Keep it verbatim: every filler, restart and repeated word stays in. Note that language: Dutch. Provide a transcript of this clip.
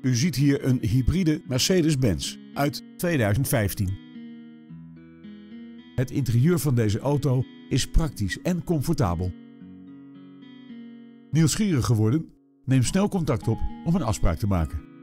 U ziet hier een hybride Mercedes-Benz uit tweeduizend vijftien. Het interieur van deze auto is praktisch en comfortabel. Nieuwsgierig geworden? Neem snel contact op om een afspraak te maken.